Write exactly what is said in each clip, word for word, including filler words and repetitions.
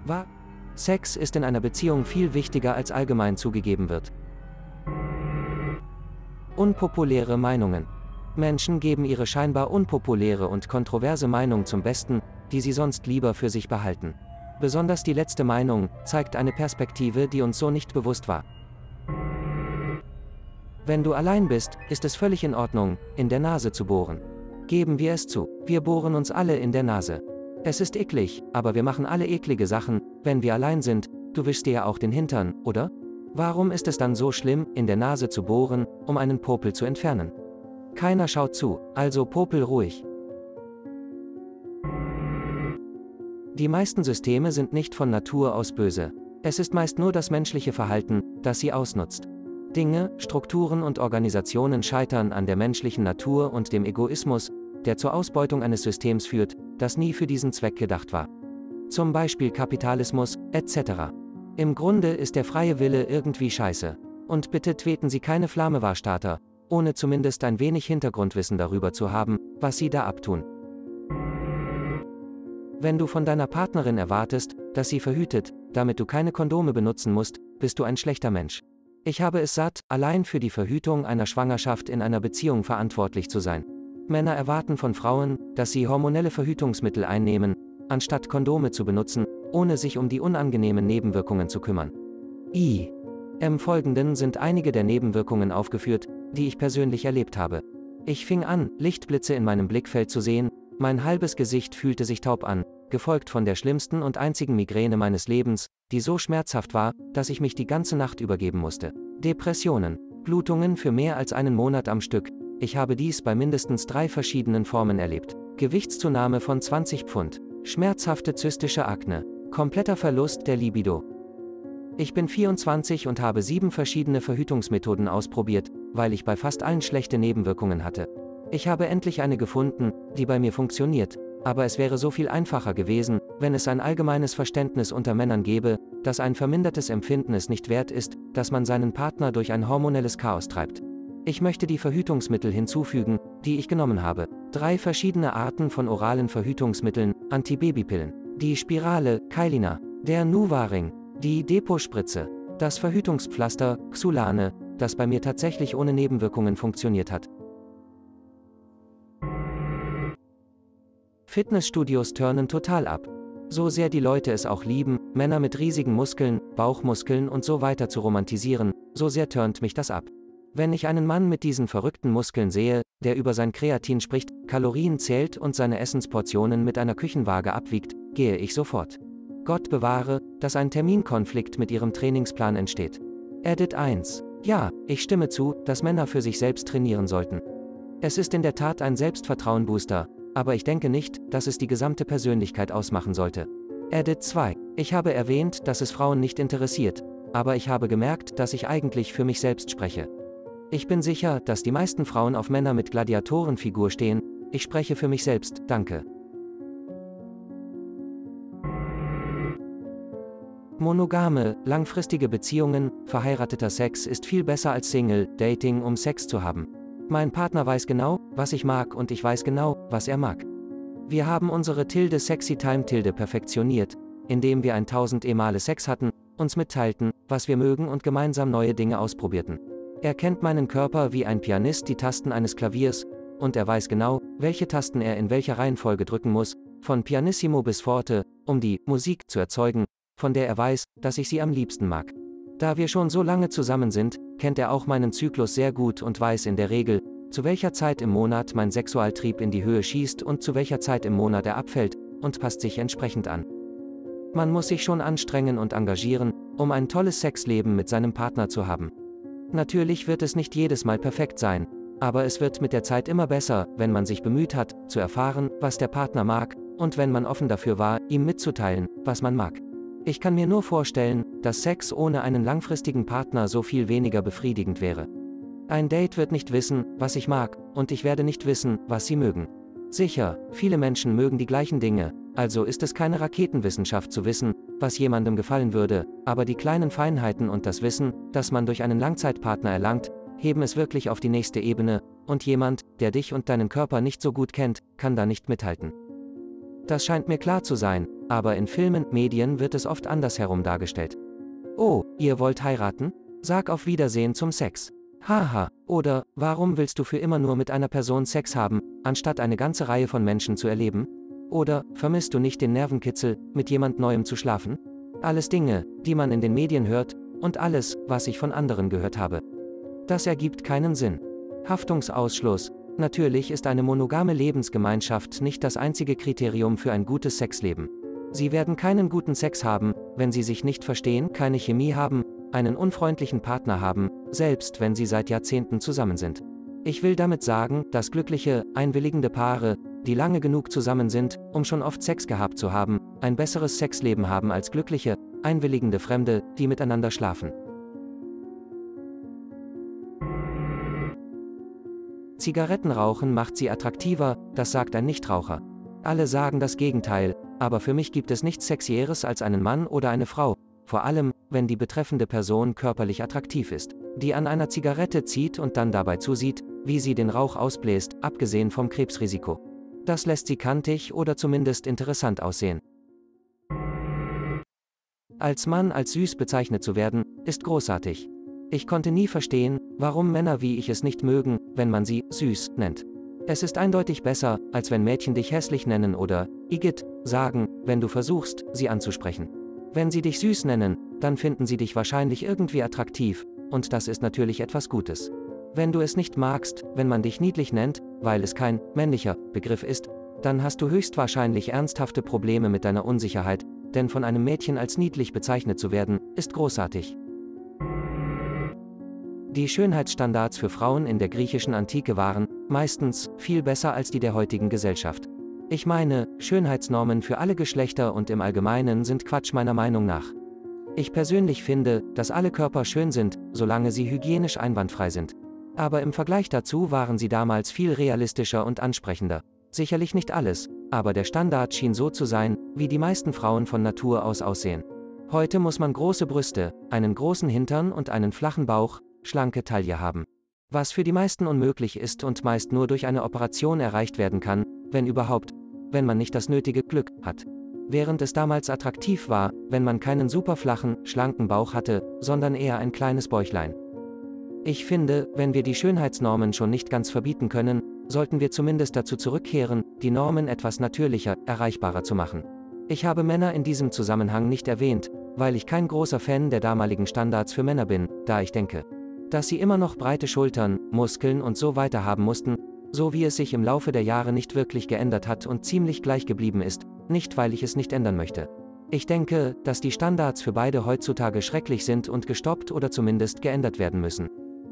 Wahr? Sex ist in einer Beziehung viel wichtiger als allgemein zugegeben wird. Unpopuläre Meinungen. Menschen geben ihre scheinbar unpopuläre und kontroverse Meinung zum Besten, die sie sonst lieber für sich behalten. Besonders die letzte Meinung zeigt eine Perspektive, die uns so nicht bewusst war. Wenn du allein bist, ist es völlig in Ordnung, in der Nase zu bohren. Geben wir es zu, wir bohren uns alle in der Nase. Es ist eklig, aber wir machen alle eklige Sachen, wenn wir allein sind. Du wischst dir ja auch den Hintern, oder? Warum ist es dann so schlimm, in der Nase zu bohren, um einen Popel zu entfernen? Keiner schaut zu, also popel ruhig. Die meisten Systeme sind nicht von Natur aus böse. Es ist meist nur das menschliche Verhalten, das sie ausnutzt. Dinge, Strukturen und Organisationen scheitern an der menschlichen Natur und dem Egoismus, der zur Ausbeutung eines Systems führt, das nie für diesen Zweck gedacht war. Zum Beispiel Kapitalismus, et cetera. Im Grunde ist der freie Wille irgendwie scheiße. Und bitte tweeten Sie keine Flamme-War-Starter, ohne zumindest ein wenig Hintergrundwissen darüber zu haben, was Sie da abtun. Wenn du von deiner Partnerin erwartest, dass sie verhütet, damit du keine Kondome benutzen musst, bist du ein schlechter Mensch. Ich habe es satt, allein für die Verhütung einer Schwangerschaft in einer Beziehung verantwortlich zu sein. Männer erwarten von Frauen, dass sie hormonelle Verhütungsmittel einnehmen, anstatt Kondome zu benutzen, ohne sich um die unangenehmen Nebenwirkungen zu kümmern. I. Im Folgenden sind einige der Nebenwirkungen aufgeführt, die ich persönlich erlebt habe. Ich fing an, Lichtblitze in meinem Blickfeld zu sehen, mein halbes Gesicht fühlte sich taub an, gefolgt von der schlimmsten und einzigen Migräne meines Lebens, die so schmerzhaft war, dass ich mich die ganze Nacht übergeben musste. Depressionen, Blutungen für mehr als einen Monat am Stück, ich habe dies bei mindestens drei verschiedenen Formen erlebt. Gewichtszunahme von zwanzig Pfund, schmerzhafte zystische Akne, kompletter Verlust der Libido. Ich bin vierundzwanzig und habe sieben verschiedene Verhütungsmethoden ausprobiert, weil ich bei fast allen schlechte Nebenwirkungen hatte. Ich habe endlich eine gefunden, die bei mir funktioniert, aber es wäre so viel einfacher gewesen, wenn es ein allgemeines Verständnis unter Männern gäbe, dass ein vermindertes Empfinden es nicht wert ist, dass man seinen Partner durch ein hormonelles Chaos treibt. Ich möchte die Verhütungsmittel hinzufügen, die ich genommen habe. Drei verschiedene Arten von oralen Verhütungsmitteln, Antibabypillen, die Spirale, Kailina, der Nuvaring, die Depot-Spritze, das Verhütungspflaster, Xulane, das bei mir tatsächlich ohne Nebenwirkungen funktioniert hat. Fitnessstudios turnen total ab. So sehr die Leute es auch lieben, Männer mit riesigen Muskeln, Bauchmuskeln und so weiter zu romantisieren, so sehr turnt mich das ab. Wenn ich einen Mann mit diesen verrückten Muskeln sehe, der über sein Kreatin spricht, Kalorien zählt und seine Essensportionen mit einer Küchenwaage abwiegt, gehe ich sofort. Gott bewahre, dass ein Terminkonflikt mit ihrem Trainingsplan entsteht. Edit eins. Ja, ich stimme zu, dass Männer für sich selbst trainieren sollten. Es ist in der Tat ein Selbstvertrauen-Booster, aber ich denke nicht, dass es die gesamte Persönlichkeit ausmachen sollte. Edit zwei. Ich habe erwähnt, dass es Frauen nicht interessiert, aber ich habe gemerkt, dass ich eigentlich für mich selbst spreche. Ich bin sicher, dass die meisten Frauen auf Männer mit Gladiatorenfigur stehen, ich spreche für mich selbst, danke. Monogame, langfristige Beziehungen, verheirateter Sex ist viel besser als Single, Dating, um Sex zu haben. Mein Partner weiß genau, was ich mag und ich weiß genau, was er mag. Wir haben unsere Tilde Sexy Time Tilde perfektioniert, indem wir ein tausend Male Sex hatten, uns mitteilten, was wir mögen und gemeinsam neue Dinge ausprobierten. Er kennt meinen Körper wie ein Pianist die Tasten eines Klaviers, und er weiß genau, welche Tasten er in welcher Reihenfolge drücken muss, von Pianissimo bis Forte, um die Musik zu erzeugen, von der er weiß, dass ich sie am liebsten mag. Da wir schon so lange zusammen sind, kennt er auch meinen Zyklus sehr gut und weiß in der Regel, zu welcher Zeit im Monat mein Sexualtrieb in die Höhe schießt und zu welcher Zeit im Monat er abfällt, und passt sich entsprechend an. Man muss sich schon anstrengen und engagieren, um ein tolles Sexleben mit seinem Partner zu haben. Natürlich wird es nicht jedes Mal perfekt sein, aber es wird mit der Zeit immer besser, wenn man sich bemüht hat, zu erfahren, was der Partner mag, und wenn man offen dafür war, ihm mitzuteilen, was man mag. Ich kann mir nur vorstellen, dass Sex ohne einen langfristigen Partner so viel weniger befriedigend wäre. Ein Date wird nicht wissen, was ich mag, und ich werde nicht wissen, was sie mögen. Sicher, viele Menschen mögen die gleichen Dinge, also ist es keine Raketenwissenschaft zu wissen, was jemandem gefallen würde, aber die kleinen Feinheiten und das Wissen, das man durch einen Langzeitpartner erlangt, heben es wirklich auf die nächste Ebene, und jemand, der dich und deinen Körper nicht so gut kennt, kann da nicht mithalten. Das scheint mir klar zu sein, aber in Filmen, Medien wird es oft andersherum dargestellt. Oh, ihr wollt heiraten? Sag auf Wiedersehen zum Sex. Haha, oder, warum willst du für immer nur mit einer Person Sex haben, anstatt eine ganze Reihe von Menschen zu erleben? Oder, vermisst du nicht den Nervenkitzel, mit jemand Neuem zu schlafen? Alles Dinge, die man in den Medien hört, und alles, was ich von anderen gehört habe. Das ergibt keinen Sinn. Haftungsausschluss. Natürlich ist eine monogame Lebensgemeinschaft nicht das einzige Kriterium für ein gutes Sexleben. Sie werden keinen guten Sex haben, wenn sie sich nicht verstehen, keine Chemie haben, einen unfreundlichen Partner haben, selbst wenn sie seit Jahrzehnten zusammen sind. Ich will damit sagen, dass glückliche, einwilligende Paare, die lange genug zusammen sind, um schon oft Sex gehabt zu haben, ein besseres Sexleben haben als glückliche, einwilligende Fremde, die miteinander schlafen. Zigarettenrauchen macht sie attraktiver, das sagt ein Nichtraucher. Alle sagen das Gegenteil, aber für mich gibt es nichts Sexieres als einen Mann oder eine Frau, vor allem, wenn die betreffende Person körperlich attraktiv ist, die an einer Zigarette zieht und dann dabei zusieht, wie sie den Rauch ausbläst, abgesehen vom Krebsrisiko. Das lässt sie kantig oder zumindest interessant aussehen. Als Mann als süß bezeichnet zu werden, ist großartig. Ich konnte nie verstehen, warum Männer wie ich es nicht mögen, wenn man sie süß nennt. Es ist eindeutig besser, als wenn Mädchen dich hässlich nennen oder Igitt sagen, wenn du versuchst, sie anzusprechen. Wenn sie dich süß nennen, dann finden sie dich wahrscheinlich irgendwie attraktiv, und das ist natürlich etwas Gutes. Wenn du es nicht magst, wenn man dich niedlich nennt, weil es kein männlicher Begriff ist, dann hast du höchstwahrscheinlich ernsthafte Probleme mit deiner Unsicherheit, denn von einem Mädchen als niedlich bezeichnet zu werden, ist großartig. Die Schönheitsstandards für Frauen in der griechischen Antike waren, meistens, viel besser als die der heutigen Gesellschaft. Ich meine, Schönheitsnormen für alle Geschlechter und im Allgemeinen sind Quatsch meiner Meinung nach. Ich persönlich finde, dass alle Körper schön sind, solange sie hygienisch einwandfrei sind. Aber im Vergleich dazu waren sie damals viel realistischer und ansprechender. Sicherlich nicht alles, aber der Standard schien so zu sein, wie die meisten Frauen von Natur aus aussehen. Heute muss man große Brüste, einen großen Hintern und einen flachen Bauch, schlanke Taille haben. Was für die meisten unmöglich ist und meist nur durch eine Operation erreicht werden kann, wenn überhaupt, wenn man nicht das nötige Glück hat. Während es damals attraktiv war, wenn man keinen superflachen, schlanken Bauch hatte, sondern eher ein kleines Bäuchlein. Ich finde, wenn wir die Schönheitsnormen schon nicht ganz verbieten können, sollten wir zumindest dazu zurückkehren, die Normen etwas natürlicher, erreichbarer zu machen. Ich habe Männer in diesem Zusammenhang nicht erwähnt, weil ich kein großer Fan der damaligen Standards für Männer bin, da ich denke, dass sie immer noch breite Schultern, Muskeln und so weiter haben mussten, so wie es sich im Laufe der Jahre nicht wirklich geändert hat und ziemlich gleich geblieben ist, nicht weil ich es nicht ändern möchte. Ich denke, dass die Standards für beide heutzutage schrecklich sind und gestoppt oder zumindest geändert werden müssen.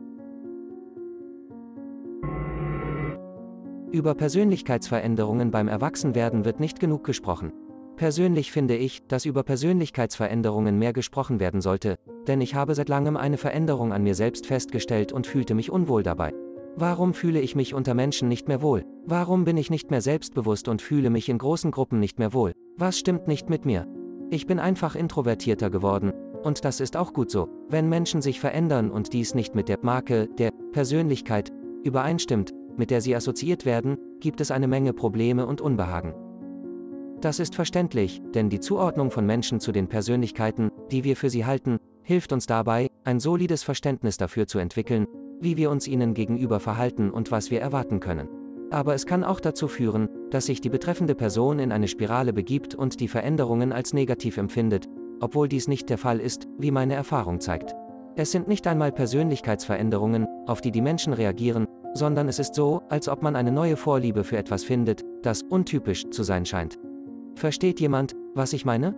Über Persönlichkeitsveränderungen beim Erwachsenwerden wird nicht genug gesprochen. Persönlich finde ich, dass über Persönlichkeitsveränderungen mehr gesprochen werden sollte, denn ich habe seit langem eine Veränderung an mir selbst festgestellt und fühlte mich unwohl dabei. Warum fühle ich mich unter Menschen nicht mehr wohl? Warum bin ich nicht mehr selbstbewusst und fühle mich in großen Gruppen nicht mehr wohl? Was stimmt nicht mit mir? Ich bin einfach introvertierter geworden, und das ist auch gut so. Wenn Menschen sich verändern und dies nicht mit der Marke, der Persönlichkeit, übereinstimmt, mit der sie assoziiert werden, gibt es eine Menge Probleme und Unbehagen. Das ist verständlich, denn die Zuordnung von Menschen zu den Persönlichkeiten, die wir für sie halten, hilft uns dabei, ein solides Verständnis dafür zu entwickeln, wie wir uns ihnen gegenüber verhalten und was wir erwarten können. Aber es kann auch dazu führen, dass sich die betreffende Person in eine Spirale begibt und die Veränderungen als negativ empfindet, obwohl dies nicht der Fall ist, wie meine Erfahrung zeigt. Es sind nicht einmal Persönlichkeitsveränderungen, auf die die Menschen reagieren, sondern es ist so, als ob man eine neue Vorliebe für etwas findet, das untypisch zu sein scheint. Versteht jemand, was ich meine?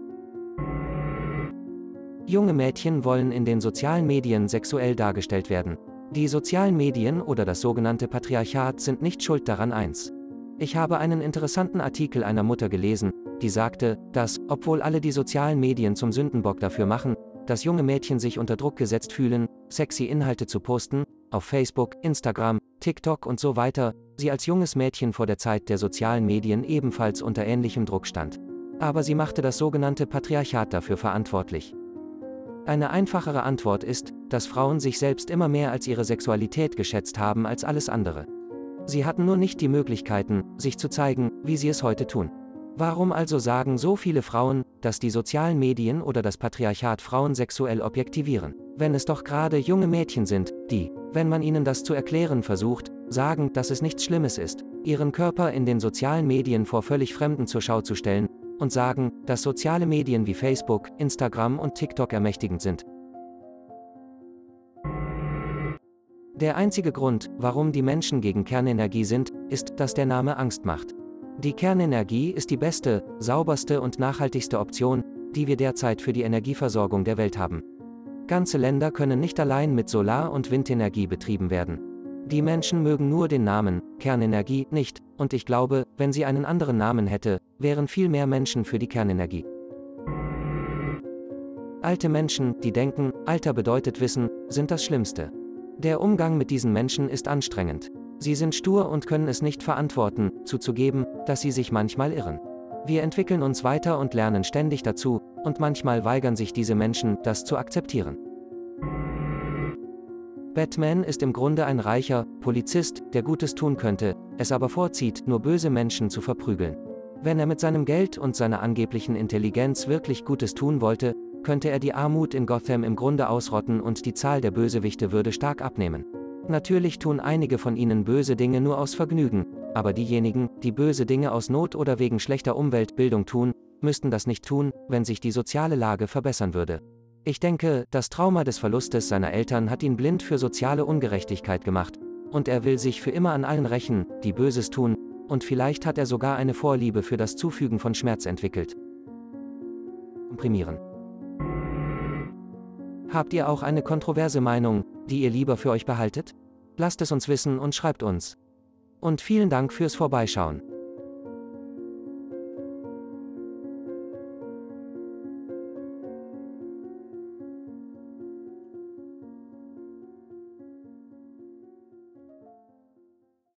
Junge Mädchen wollen in den sozialen Medien sexuell dargestellt werden. Die sozialen Medien oder das sogenannte Patriarchat sind nicht schuld daran. Eins. Ich habe einen interessanten Artikel einer Mutter gelesen, die sagte, dass, obwohl alle die sozialen Medien zum Sündenbock dafür machen, dass junge Mädchen sich unter Druck gesetzt fühlen, sexy Inhalte zu posten, auf Facebook, Instagram, TikTok und so weiter, sie als junges Mädchen vor der Zeit der sozialen Medien ebenfalls unter ähnlichem Druck stand. Aber sie machte das sogenannte Patriarchat dafür verantwortlich. Eine einfachere Antwort ist, dass Frauen sich selbst immer mehr als ihre Sexualität geschätzt haben als alles andere. Sie hatten nur nicht die Möglichkeiten, sich zu zeigen, wie sie es heute tun. Warum also sagen so viele Frauen, dass die sozialen Medien oder das Patriarchat Frauen sexuell objektivieren, wenn es doch gerade junge Mädchen sind, die, wenn man ihnen das zu erklären versucht, sagen, dass es nichts Schlimmes ist, ihren Körper in den sozialen Medien vor völlig Fremden zur Schau zu stellen, und sagen, dass soziale Medien wie Facebook, Instagram und TikTok ermächtigend sind. Der einzige Grund, warum die Menschen gegen Kernenergie sind, ist, dass der Name Angst macht. Die Kernenergie ist die beste, sauberste und nachhaltigste Option, die wir derzeit für die Energieversorgung der Welt haben. Ganze Länder können nicht allein mit Solar- und Windenergie betrieben werden. Die Menschen mögen nur den Namen Kernenergie nicht, und ich glaube, wenn sie einen anderen Namen hätte, wären viel mehr Menschen für die Kernenergie. Alte Menschen, die denken, Alter bedeutet Wissen, sind das Schlimmste. Der Umgang mit diesen Menschen ist anstrengend. Sie sind stur und können es nicht verantworten, zuzugeben, dass sie sich manchmal irren. Wir entwickeln uns weiter und lernen ständig dazu, und manchmal weigern sich diese Menschen, das zu akzeptieren. Batman ist im Grunde ein reicher Polizist, der Gutes tun könnte, es aber vorzieht, nur böse Menschen zu verprügeln. Wenn er mit seinem Geld und seiner angeblichen Intelligenz wirklich Gutes tun wollte, könnte er die Armut in Gotham im Grunde ausrotten und die Zahl der Bösewichte würde stark abnehmen. Natürlich tun einige von ihnen böse Dinge nur aus Vergnügen, aber diejenigen, die böse Dinge aus Not oder wegen schlechter Umweltbildung tun, müssten das nicht tun, wenn sich die soziale Lage verbessern würde. Ich denke, das Trauma des Verlustes seiner Eltern hat ihn blind für soziale Ungerechtigkeit gemacht, und er will sich für immer an allen rächen, die Böses tun, und vielleicht hat er sogar eine Vorliebe für das Zufügen von Schmerz entwickelt. Komprimieren. Habt ihr auch eine kontroverse Meinung, die ihr lieber für euch behaltet? Lasst es uns wissen und schreibt uns. Und vielen Dank fürs Vorbeischauen.